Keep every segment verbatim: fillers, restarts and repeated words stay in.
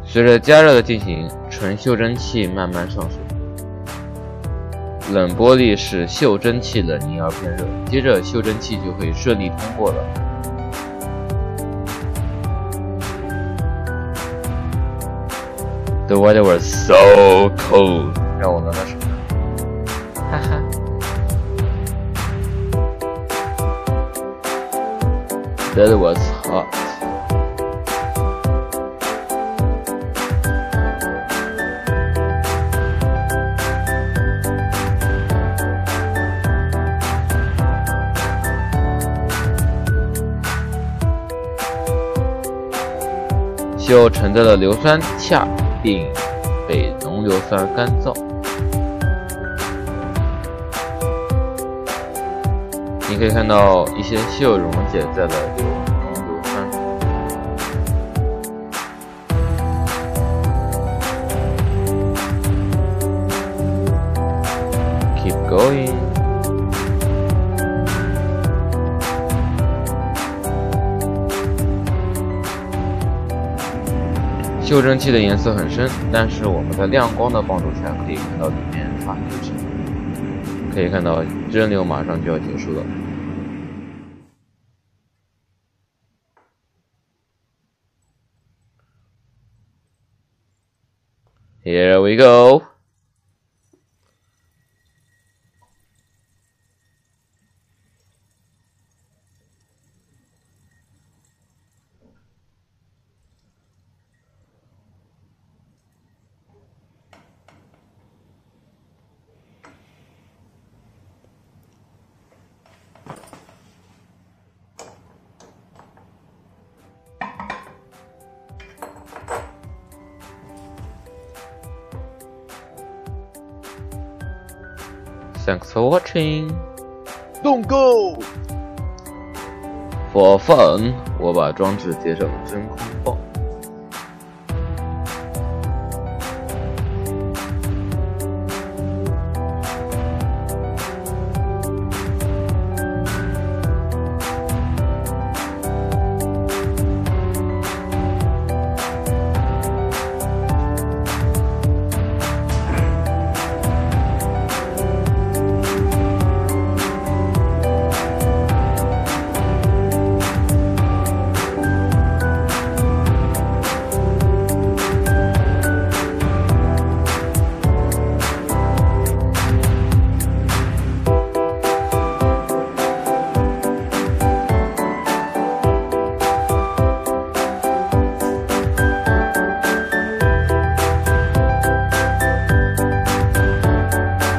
随着加热的进行，纯袖蒸气慢慢上升。冷玻璃使袖蒸气冷凝而变热，接着袖蒸气就会顺利通过了。The weather was so cold， 让我暖暖手，哈哈。That was hot。袖承载了硫酸钾，并被浓硫酸干燥。你可以看到一些袖溶解在了硫浓硫酸。Keep going。袖蒸气的颜色很深，但是我们在亮光的帮助下可以看到里面发生什么。可以看到蒸馏马上就要结束了。Here we go。Thanks for watching. Don't go. For fun， 我把装置接上真空泵。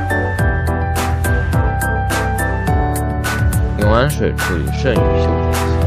用氨水处理剩余袖蒸气。